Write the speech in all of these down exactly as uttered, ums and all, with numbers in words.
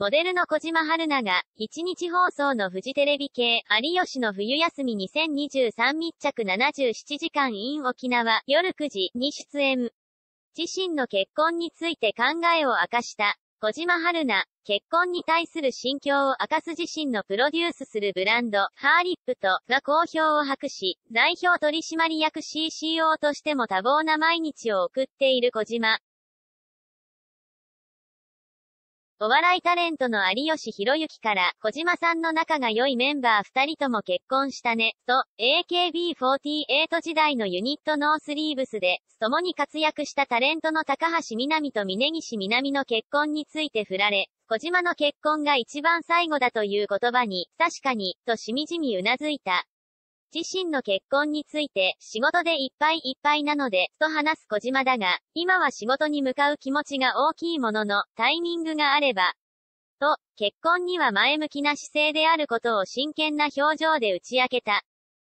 モデルの小島春菜が、いちにち放送のフジテレビ系、有吉の冬休みにせんにじゅうさん密着ななじゅうななじかん in 沖縄、夜くじに出演。自身の結婚について考えを明かした。小島春菜、結婚に対する心境を明かす自身のプロデュースするブランド、ハーリップと、が好評を博し、代表取締役 シーシーオー としても多忙な毎日を送っている小島。お笑いタレントの有吉弘行から、小島さんの仲が良いメンバーふたりとも結婚したね、と、エーケービーフォーティーエイト 時代のユニットノースリーブスで、共に活躍したタレントの高橋みなみと峯岸みなみの結婚について振られ、小島の結婚が一番最後だという言葉に、確かに、としみじみうなずいた。自身の結婚について、仕事でいっぱいいっぱいなので、と話す小島だが、今は仕事に向かう気持ちが大きいものの、タイミングがあれば、と、結婚には前向きな姿勢であることを真剣な表情で打ち明けた。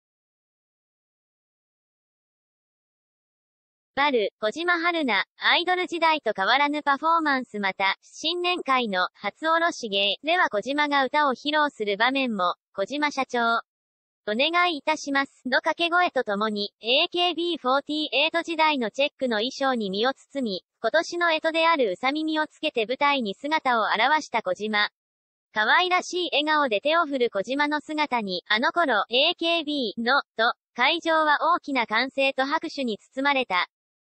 バル、小島春菜、アイドル時代と変わらぬパフォーマンスまた、新年会の初おろし芸では小島が歌を披露する場面も、小島社長。お願いいたします。の掛け声とともに、エーケービーフォーティーエイト 時代のチェックの衣装に身を包み、今年の干支であるうさ耳をつけて舞台に姿を現した小島。可愛らしい笑顔で手を振る小島の姿に、あの頃、エーケービー の、と、会場は大きな歓声と拍手に包まれた。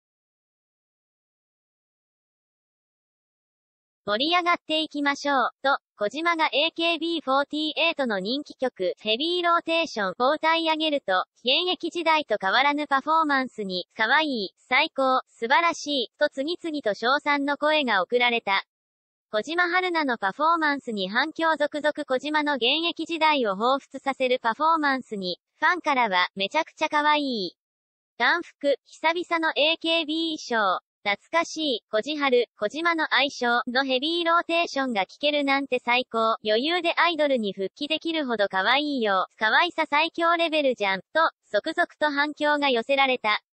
盛り上がっていきましょう、と、小島が エーケービーフォーティーエイト の人気曲、ヘビーローテーションを歌い上げると、現役時代と変わらぬパフォーマンスに、可愛い、最高、素晴らしい、と次々と称賛の声が送られた。小島春菜のパフォーマンスに反響続々小島の現役時代を彷彿させるパフォーマンスに、ファンからは、めちゃくちゃ可愛い。眼福、久々の エーケービー 衣装。懐かしい、小じはる、小島の愛称のヘビーローテーションが聴けるなんて最高。余裕でアイドルに復帰できるほど可愛いよ。可愛さ最強レベルじゃん。と、続々と反響が寄せられた。